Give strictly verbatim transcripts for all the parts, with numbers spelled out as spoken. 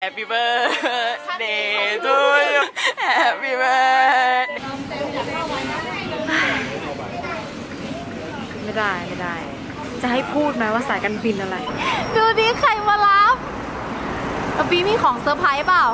Happy birthday to you Happy birthday ไม่ได้ไม่ได้จะให้พูดไหมว่าสายการบินอะไรดูดิใครมารับปีมีของเซอร์ไพรส์เปล่า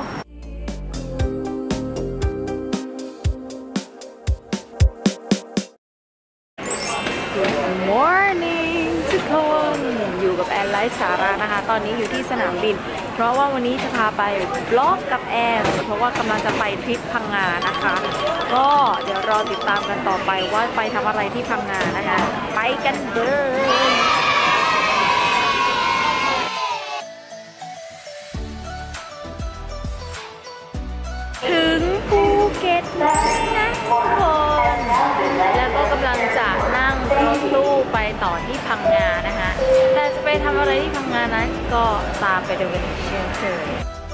Good morning ทุกคนอยู่กับแอนไลฟ์สาระนะคะตอนนี้อยู่ที่สนามบินเพราะว่าวันนี้จะพาไปบล็อกกับแอนเพราะว่ากำลังจะไปทริปพังงานะคะก็เดี๋ยวรอติดตามกันต่อไปว่าไปทำอะไรที่พังงานะคะไปกันเลยถึงภูเก็ตแล้วนะทุกคนแล้วก็กำลังจะนั่งรถตู้ไปต่อที่พังงานะคะแต่จะไปทำอะไรที่พังงานั้นก็ตามไปดูกันเช่นเคย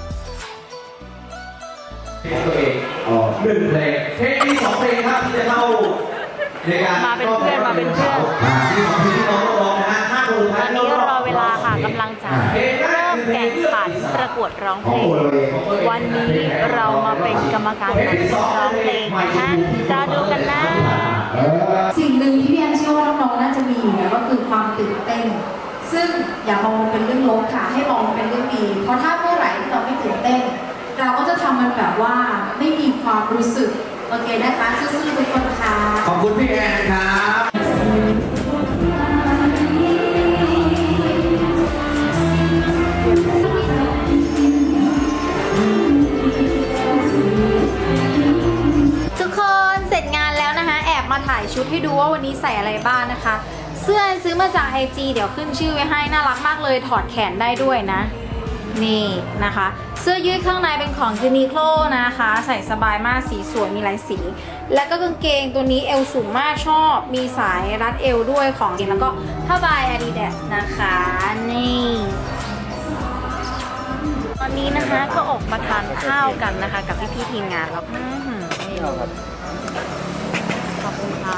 ตัวเองอ๋อหนึ่งเพลงเพลงที่สองเพลงครับที่จะเข้าในการมาเป็นเพื่อนมาเป็นเพื่อนที่สองเพลงที่น้องร้องนะฮะห้าโมงตอนนี้รอเวลาค่ะกำลังจะเริ่มแข่งขันประกวดร้องเพลงวันนี้เรามาเป็นกรรมการตัดสินร้องเพลงนะคะจะดูกันนะสิ่งหนึ่งที่พี่แอนเชื่อว่าน้องๆน่าจะมีอยู่แล้วก็คือความตื่นเต้นซึ่งอย่ามองเป็นเรื่องลบค่ะให้มองเป็นเรื่องดีเพราะถ้าเมื่อไหร่ที่เราไม่ตื่นเต้นเราก็จะทำมันแบบว่าไม่มีความรู้สึกโอเคนะคะสู้ๆทุกคนค่ะขอบคุณพี่แอนครับทุกคนเสร็จงานแล้วนะคะแอบมาถ่ายชุดให้ดูว่าวันนี้ใส่อะไรบ้างนะคะเสื้อซื้อมาจาก ไอ จี เดี๋ยวขึ้นชื่อไว้ให้น่ารักมากเลยถอดแขนได้ด้วยนะนี่นะคะเสื้อยืดข้างในเป็นของยูนิโคลนะคะใส่สบายมากสีสวยมีหลายสีแล้วก็กางเกงตัวนี้เอวสูงมากชอบมีสายรัดเอวด้วยของจริงแล้วก็ผ้าใบ Adidas นะคะนี่ตอนนี้นะคะก็ออกมาทานข้าวกันนะคะกับพี่ๆทีมงานแล้วนี่ขอบคุณค่ะ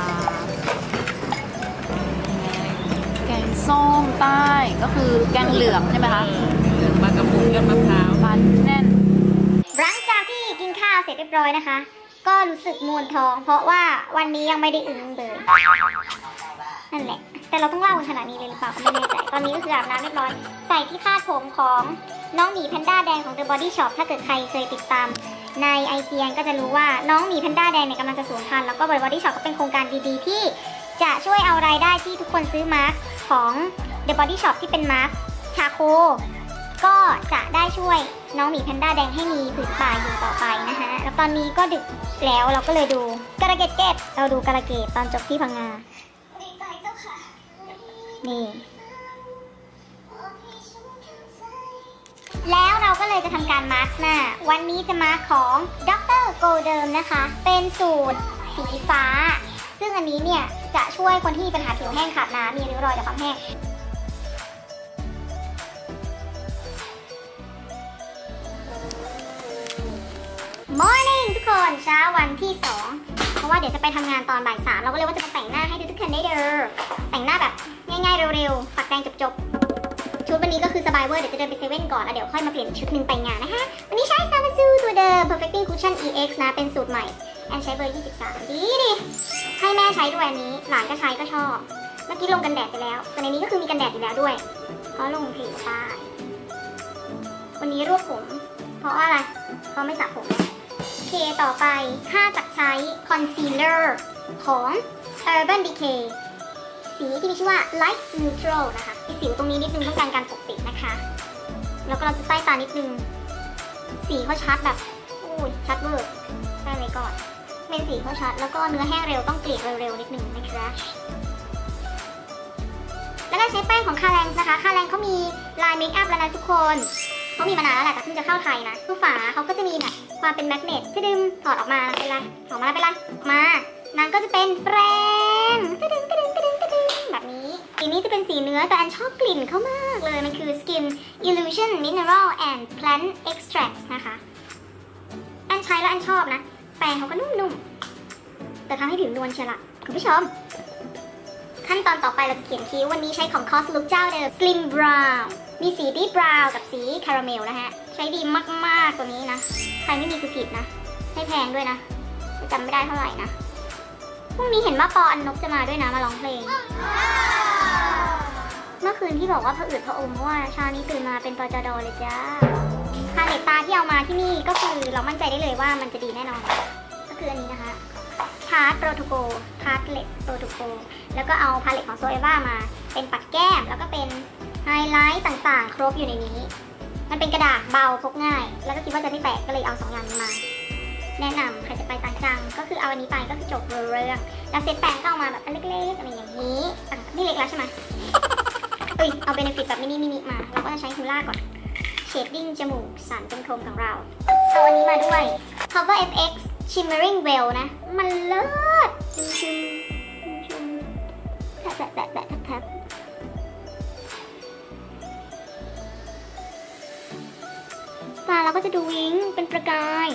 แกงส้มใต้ก็คือแกงเหลืองใช่ไหมคะเหลืองปลากระพงยอดมะพร้าวมันแน่นหลังจากที่กินข้าวเสร็จเรียบร้อยนะคะก็รู้สึกมวนท้องเพราะว่าวันนี้ยังไม่ได้อึ้งเลยนั่นแหละแต่เราต้องเล่าขนาดนี้เลยหรือเปล่าก็ไม่แน่ใจตอนนี้ก็คืออาบน้ำเรียบร้อยใส่ที่คาดผมของน้องหมีแพนด้าแดงของ The Body Shop ถ้าเกิดใครเคยติดตามใน ไอ จี ก็จะรู้ว่าน้องหมีแพนด้าแดงเนี่ยกำลังจะสูญพันธุ์แล้วก็ The Body Shop ก็เป็นโครงการดีๆที่จะช่วยเอารายได้ที่ทุกคนซื้อมาสก์ของ The Body Shop ที่เป็นมาสก์ชาโคก็จะได้ช่วยน้องหมีแพนด้าแดงให้มีผืนป่าอยู่ต่อไปนะคะแล้วตอนนี้ก็ดึกแล้วเราก็เลยดูกระเกตเกตเราดูกระเกตตอนจบที่พังงาดีใจเจ้าค่ะนี่แล้วเราก็เลยจะทำการมาร์คหน้าวันนี้จะมาร์คของดรโกเดิมนะคะเป็นสูตรสีฟ้าซึ่งอันนี้เนี่ยจะช่วยคนที่มีปัญหาผิวแห้งขาดน้ำมีริ้วรอยจากความแห้งMorning ทุกคนเช้าวันที่สองเพราะว่าเดี๋ยวจะไปทำงานตอนบ่ายสามเราก็เลยว่าจะมาแต่งหน้าให้ทุกคนได้เด้อแต่งหน้าแบบง่ายๆเร็วๆปัดแปรงจบๆชุดวันนี้ก็คือสบายเวอร์เดี๋ยวจะเดินไปเซเว่นก่อนแล้วเดี๋ยวค่อยมาเปลี่ยนชุดหนึ่งไปงานนะคะวันนี้ใช้ซามาซูตัวเดิม Perfecting Cushion อี เอ็กซ์ นะเป็นสูตรใหม่แอนใช้เบอร์ยี่สิบสามดีดิให้แม่ใช้ด้วยอันนี้หลานก็ใช้ก็ชอบเมื่อกี้ลงกันแดดไปแล้วแต่ในนี้ก็คือมีกันแดดอยู่แล้วด้วยเพราะลงผิวใต้วันนี้รวบผมเพราะอะไรเพราะไม่สระผมโอเคต่อไปค่าจากใช้คอนซีลเลอร์ของ Urban Decay สีที่มีชื่อว่า Light Neutral นะคะมีสิวตรงนี้นิดนึงต้องการการปกปิดนะคะแล้วก็เราจะใต้ตานิดนึงสีเขาชัดแบบอู้ยชัดเวอร์ได้ไว้ก่อนเป็นสีเขาชัดแล้วก็เนื้อแห้งเร็วต้องเกลี่ยเร็วๆนิดนึงนะคะแล้วก็ใช้แป้งของคาแรงนะคะคาแรงเขามีลายเมคอัพแล้วนะทุกคนเขามีมานานแล้วแหละแต่เพิ่งจะเข้าไทยนะคือฝาเขาก็จะมีแบบความเป็นแมกเนตที่ดึงถอดออกมาเป็นไรออกมาเป็นไรออกมานั้นก็จะเป็นแปรงกระดึงกระดึงกระดึงกระดึงแบบนี้สีนี้จะเป็นสีเนื้อแต่อันชอบกลิ่นเขามากเลยมันคือ Skin Illusion Mineral and Plant Extract นะคะอันใช้แล้วอันชอบนะแปรงเขาก็นุ่มๆแต่ทำให้ผิวนวลเชียวละคุณผู้ชมขั้นตอนต่อไปเราจะเขียนคิ้ววันนี้ใช้ของ Cos Look เจ้าเดิม Slim Brown มีสีดีบราวน์กับสีคาราเมลนะฮะใช้ดีมากๆตัวนี้นะใครไม่มีคือผิดนะไม่แพงด้วยนะจำไม่ได้เท่าไหร่นะพรุ่งนี้เห็นว่าปออันนกจะมาด้วยนะมาร้องเพลงเมื่อคืนที่บอกว่าผะอืดผะอมเพราะว่าเช้านี้ตื่นมาเป็นปจดเลยจ้าพาเลตตาที่เอามาที่นี่ก็คือเรามั่นใจได้เลยว่ามันจะดีแน่นอนก็คืออันนี้นะคะทาร์ตโปรโตโกทาร์ตเล็ตโปรโตโกแล้วก็เอาพาเลตของโซเอวามาเป็นปัดแก้มแล้วก็เป็นไฮไลท์ต่างๆครบอยู่ในนี้มันเป็นกระดาษเบาพกง่ายแล้วก็คิดว่าจะไม่แตกก็เลยเอาสองอย่างนี้มาแนะนำใครจะไปต่างจังก็คือเอาอันนี้ไปก็คือจบเรื่องแล้วเซตแปรงก็เอามาแบบอันเล็กๆอะไรอย่างนี้นี่เล็กแล้วใช่ไหมเอ้ยเอาเบเนฟิตแบบมินิมินิมาเราก็จะใช้ฮูล่าก่อนเชดดิ้งจมูกสันตรงโครงของเราเอาอันนี้มาด้วย Cover เอฟ เอ็กซ์ Shimmering Veil นะมันเลิศชุ่มชุ่มชุ่มแทบแตะแตะแตะแทบตาเราก็จะดูวิ้งเป็นประกาย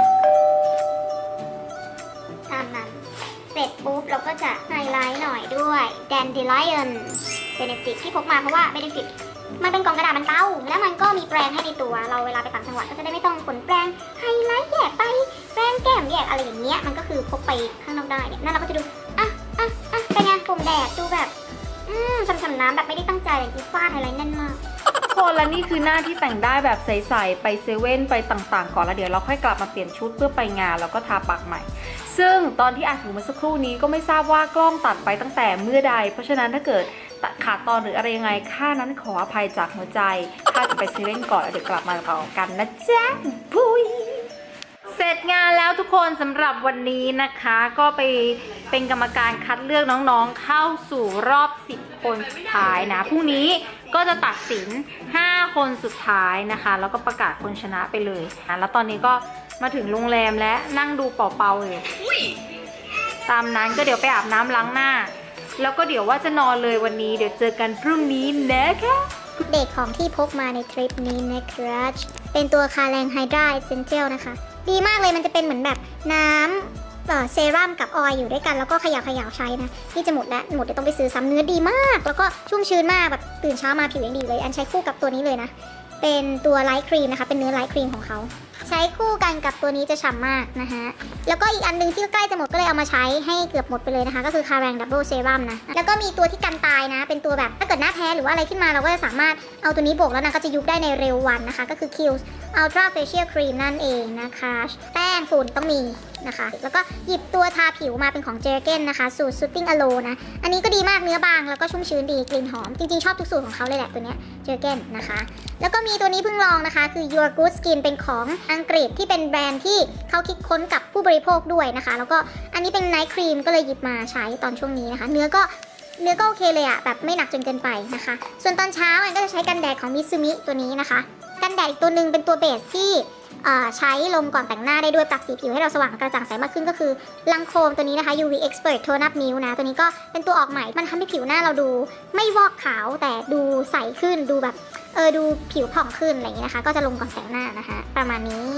ตามนั้นเสร็จปุ๊บเราก็จะไฮไลท์หน่อยด้วย Dandelion Benefit ที่พกมาเพราะว่า Benefit มันเป็นกล่องกระดาษมันเบาแล้วมันก็มีแปรงให้ในตัวเราเวลาไปต่างจังหวัดก็จะได้ไม่ต้องขนแปรงไฮไลท์แยกไปแปรงแก้มแยกอะไรอย่างเงี้ยมันก็คือพกไปข้างนอกได้เนี่ยนั่นเราก็จะดูอ่ะอ่ะอ่ะเป็นไงผมแดดดูแบบอืมฉ่ำๆน้ำแบบไม่ได้ตั้งใจแต่ที่ฟาดไฮไลท์แน่นมากคนและนี่คือหน้าที่แต่งได้แบบใสๆไปเซเว่นไปต่างๆก่อนแล้วเดี๋ยวเราค่อยกลับมาเปลี่ยนชุดเพื่อไปงานแล้วก็ทาปากใหม่ซึ่งตอนที่อัดอยู่เมื่อสักครู่นี้ก็ไม่ทราบว่ากล้องตัดไปตั้งแต่เมื่อใดเพราะฉะนั้นถ้าเกิดตัดขาดตอนหรืออะไรยังไงค่านั้นขออภัยจากหัวใจค่าจะไปเซเว่นก่อนแล้วเดี๋ยวกลับมาต่อกันนะจ๊ะบุยเสร็จงานแล้วทุกคนสำหรับวันนี้นะคะก็ไปเป็นกรรมการคัดเลือกน้องๆเข้าสู่รอบสิบคนสุดท้ายนะพรุ่งนี้ก็จะตัดสินห้าคนสุดท้ายนะคะแล้วก็ประกาศคนชนะไปเลยนะแล้วตอนนี้ก็มาถึงโรงแรมและนั่งดูเป่าๆอยู่ตามนั้นก็เดี๋ยวไปอาบน้ำล้างหน้าแล้วก็เดี๋ยวว่าจะนอนเลยวันนี้เดี๋ยวเจอกันพรุ่งนี้นะคะเด็กของที่พกมาในทริปนี้นะครับเป็นตัวคาแรงไฮดราเอเซนเชียลนะคะดีมากเลยมันจะเป็นเหมือนแบบน้ำเซรั่มกับออยล์อยู่ด้วยกันแล้วก็ขยาวขยาวใช้นะนี่จะหมดแล้วหมดเดี๋ยวต้องไปซื้อซ้ำเนื้อดีมากแล้วก็ชุ่มชื้นมากแบบตื่นเช้ามาผิวยังดีเลยอันใช้คู่กับตัวนี้เลยนะเป็นตัวไลท์ครีมนะคะเป็นเนื้อไลท์ครีมของเขาใช้คู่กันกับตัวนี้จะฉ่ำมากนะคะแล้วก็อีกอันนึงที่ใกล้จะหมดก็เลยเอามาใช้ให้เกือบหมดไปเลยนะคะก็คือคาแรงดับเบิลเซรั่มนะแล้วก็มีตัวที่กันตายนะเป็นตัวแบบถ้าเกิดหน้าแพ้หรือว่าอะไรขึ้นมาเราก็จะสามารถเอาตัวนี้โบกแล้วนะก็จะยุบได้ในเร็ววันนะคะก็คือ Kiehl's Ultra Facial Cream นั่นเองนะคะแป้งฝุ่นต้องมีนะคะแล้วก็หยิบตัวทาผิวมาเป็นของ Jergen นะคะสูตร Soothing Aloe นะอันนี้ก็ดีมากเนื้อบางแล้วก็ชุ่มชื้นดีกลิ่นหอมจริงๆชอบทุกสูตรของเขาเลยแหละตัวเนี้ย Jergen นะคะแล้วก็มีตัวนี้เพิ่งลองนะคะคือ Your Good Skin เป็นของอังกฤษที่เป็นแบรนด์ที่เขาคิดค้นกับผู้บริโภคด้วยนะคะแล้วก็อันนี้เป็นไนท์ครีมก็เลยหยิบมาใช้ตอนช่วงนี้นะคะเนื้อก็เนื้อก็โอเคเลยอะแบบไม่หนักจนเกินไปนะคะส่วนตอนเช้าก็จะใช้กันแดดของมิซูมิตัวนี้นะคะกันแดดอีกตัวหนึ่งเป็นตัวเบสที่ใช้ลงก่อนแต่งหน้าได้ด้วยปรับสีผิวให้เราสว่างกระจ่างใสมากขึ้นก็คือลังโคมตัวนี้นะคะ ยู วี Expert Tone Up Milk นะตัวนี้ก็เป็นตัวออกใหม่มันทำให้ผิวหน้าเราดูไม่วอกขาวแต่ดูใสขึ้นดูแบบเออดูผิวผ่องขึ้นอะไรอย่างนี้นะคะก็จะลงก่อนแต่งหน้านะคะประมาณนี้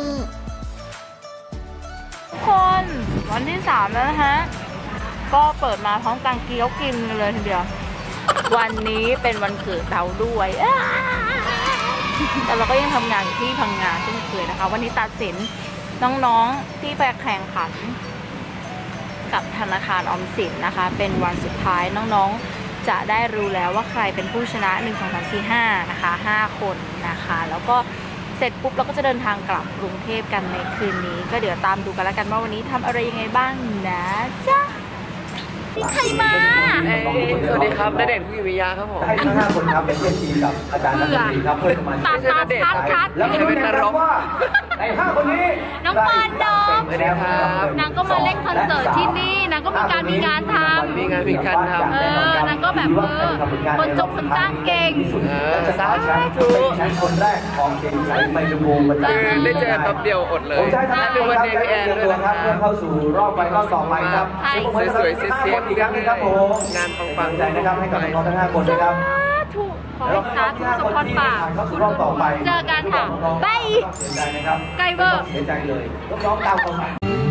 ทุกคนวันที่สามแล้วนะคะก็เปิดมาพร้อมกันเกี๊ยวกินเลยทีเดียววันนี้เป็นวันเกิดเราด้วยแต่เราก็ยังทำงานอยู่ที่พังงาเช่นเคยนะคะวันนี้ตัดสินน้องๆที่ไปแข่งขันกับธนาคารออมสินนะคะเป็นวันสุดท้ายน้องๆจะได้รู้แล้วว่าใครเป็นผู้ชนะหนึ่ง สอง สาม สี่ ห้านะคะห้าคนนะคะแล้วก็เสร็จปุ๊บเราก็จะเดินทางกลับกรุงเทพกันในคืนนี้ก็เดี๋ยวตามดูกันแล้วกันว่าวันนี้ทำอะไรยังไงบ้างนะจ๊ะมีใครมาสวัสดีครับณเดชน์ คุกิมิยะครับผมให้ทั้งห้าคนครับเป็นเพื่อนทีมกับอาจารย์นักดนตรีครับเพื่อนมาตัดตัดคัดคัดแล้วก็เป็นนรกว่าในห้าคนนี้น้องปานดอมนางก็มาเล่นคอนเสิร์ตที่นี่นางก็มีการมีงานทำมีงานมีการทำเออนางก็แบบเออคนจบคนจ้างเก่งสาธุเป็นคนแรกของเสียงใสไมโครโฟนคือได้เจอแป๊บเดียวอดเลยเป็นวันเดย์พี่แอนด้วยนะครับเพื่อเข้าสู่รอบไปรอบต่อไปครับสวยๆเสียๆอีกครั้งนึงครับผมงานปังๆใจนะครับให้กับน้องทั้งห้าคนนะครับถูกขอให้สาธุสมพรปากเจอกันค่ะบายไกเบอร์เสียใจเลยน้องๆตามคน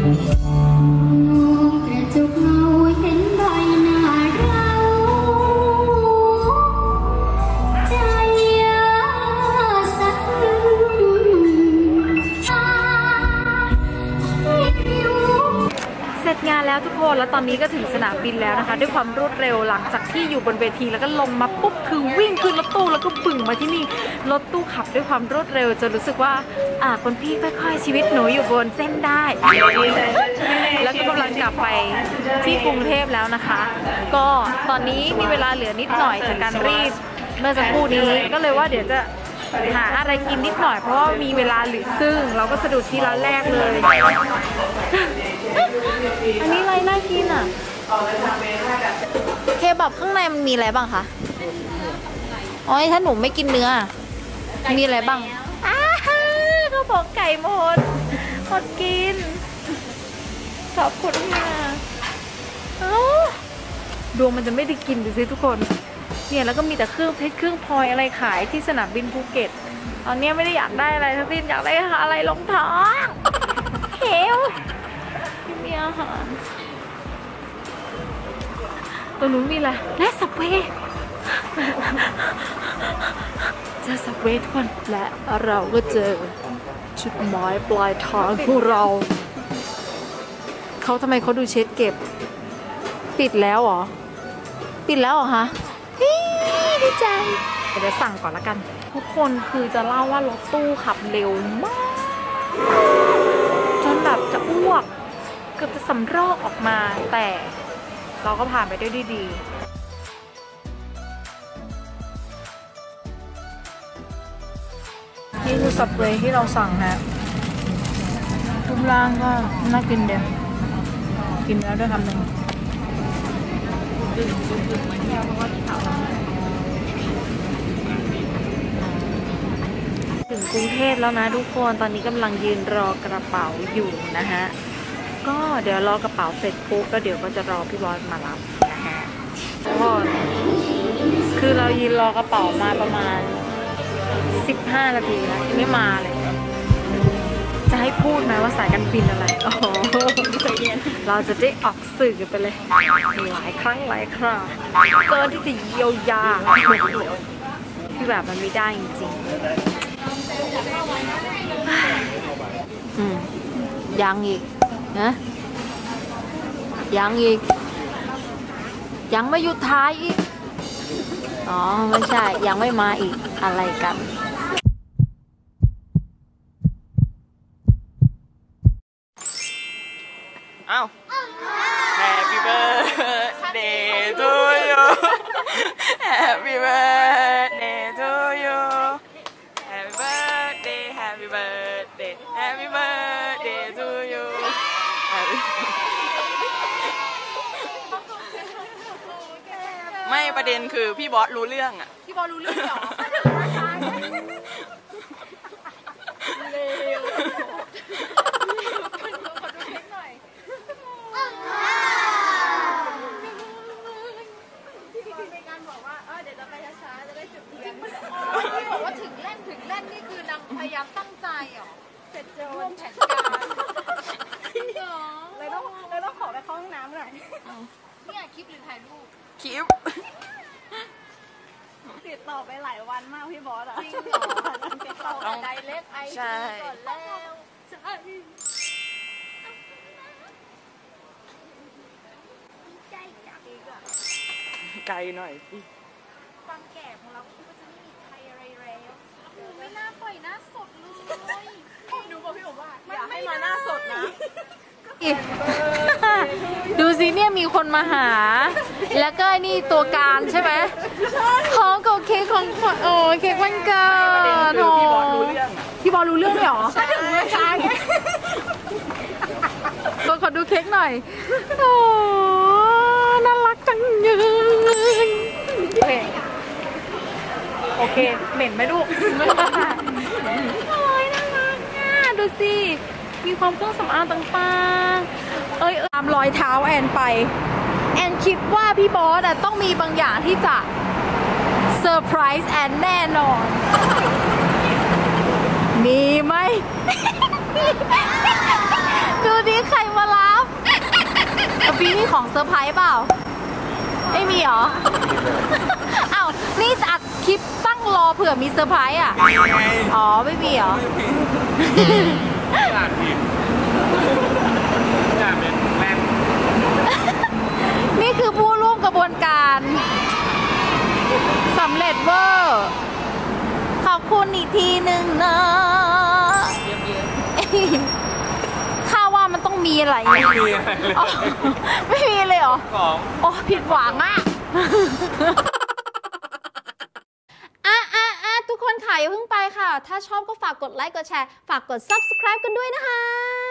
กระจกเงาเห็นใบหน้าเราใจแล้วทุกคนแล้วตอนนี้ก็ถึงสนามบินแล้วนะคะด้วยความรวดเร็วหลังจากที่อยู่บนเวทีแล้วก็ลงมาปุ๊บคือวิ่งขึ้นรถตู้แล้วก็บึ่งมาที่นี่รถตู้ขับด้วยความรวดเร็วจนรู้สึกว่าอ่าคนพี่ค่อยๆชีวิตหนูอยู่บนเส้นได้แล้วก็กำลังกลับไปที่กรุงเทพแล้วนะคะก็ตอนนี้มีเวลาเหลือนิดหน่อยจากการรีบเมื่อสักครู่นี้ก็เลยว่าเดี๋ยวจะหาอะไรกินนิดหน่อยเพราะว่ามีเวลาเหลือซึ่งเราก็สะดุดที่ร้านแรกเลยอันนี้อะไรน่ากินอ่ะเคบับข้างในมันมีอะไรบ้างคะอ๋อถ้าหนูไม่กินเนื้อมีอะไรบ้างอ้าเขาบอกไก่หมดหมดกินขอบคุณค่ะเอ้าดวงมันจะไม่ได้กินดูสิทุกคนเนี่ยแล้วก็มีแต่เครื่องเพชรเครื่องพลอยอะไรขายที่สนามบินภูเก็ตตอนนี้ไม่ได้อยากได้อะไรทั้งสิ้นอยากได้อะไรลงท้องเฮลไม่มีอาหารตัวนู้นมีอะไรและสับเวย์เจอสับเวย์ทุกคนและเราก็เจอจุดหมายปลายทางของเราเขาทำไมเขาดูเช็ดเก็บปิดแล้วเหรอปิดแล้วเหรอคะดีใจเดี๋ยวสั่งก่อนละกันทุกคนคือจะเล่าว่ารถตู้ขับเร็วมากจนแบบจะอ้วกเกือบจะสำรอกออกมาแต่เราก็ผ่านไปได้ด้วยดีนี่คือสับเวย์ที่เราสั่งนะรูปร่างก็น่ากินเด็ดกินแล้วด้วยคำหนึ่งถึงกรุงเทพแล้วนะทุกคนตอนนี้กำลังยืนรอกระเป๋าอยู่นะฮะก็เดี๋ยวรอกระเป๋าเสร็จปุ๊บก็เดี๋ยวก็จะรอพี่บอสมารับนะฮะก็คือเรายืนรอกระเป๋ามาประมาณสิบห้านาทีแล้วยังไม่มาเลยจะให้พูดไหมว่าสายการบินอะไรโอ้โหเราจะได้ออกสื่อกันไปเลยหลายครั้งหลายคราเกินที่จะเยียวยาคือแบบมันไม่ได้จริงๆอืมยังอีกนะยังอีกยังไม่หยุดท้ายอีกอ๋อไม่ใช่ยังไม่มาอีกอะไรกันเอ้า Happy birthday to you Happy birthday to you Happy birthday Happy birthday Happy birthday to you ไม่ประเด็นคือพี่บอสรู้เรื่องอ่ะพี่บอสรู้เรื่องเหรอเร็วบอกว่าถึงเล่นถึงเล่นนี่คือนางพยายามตั้งใจเหรอเสร็จร่วมแผนการเลยต้องเลยต้องขอไปเข้าห้องน้ำหน่อยเนี่ยคลิปหรือถ่ายรูปคลิปติดต่อไปหลายวันมากพี่บอสอ่ะจริงเหรอติดต่อไดเล็กไอซีก่อนแล้วใช่ใจจังอีกอ่ะไกลหน่อยความแก่ของเราคิดว่าจะไม่มีใครอะไรแล้วไม่น่าปล่อยหน้าสดเลยดูบอกพี่บอกว่าอยากให้มาหน้าสดนะดูสิเนี่ยมีคนมาหาแล้วก็นี่ตัวการใช่ไหมพร้อมกับเค้กของโอ้เค้กวันเกิดโอ้พี่บอลรู้เรื่องพี่บอลรู้เรื่องเหรอถ้าถึงเวลาไงตัวขอดูเค้กหน่อยโอ้น่ารักจังเลยโอเคเหม็นไหมลูกโอ้ยน่ารักอ่ะดูสิมีความเครื่องสำอางต่างๆเอ้ยตามรอยเท้าแอนไปแอนคิดว่าพี่บอสต้องมีบางอย่างที่จะเซอร์ไพรส์แอนแน่นอนมีไหม ดูดิใครมารับปีนี้ของเซอร์ไพรส์เปล่าไม่มีหรอ อ้าวนี่อัดคลิปตั้งรอเผื่อมีเซอร์ไพรส์อ่ะอ๋อไม่มีหรออ่านผิดอ่านเป็นแม่นกระบวนการสำเร็จเวอร์ขอบคุณอีกทีหนึ่งนะข้าว่ามันต้องมีอะไรไม่มีอะไรเลยไม่มีเลยเหรอของโอ้ผิดหวังอ่ะอ่ะอ่ะอ่ะทุกคนค่ะอย่าเพิ่งไปค่ะถ้าชอบก็ฝากกดไลค์กดแชร์ฝากกด ซับสไครบ์ กันด้วยนะคะ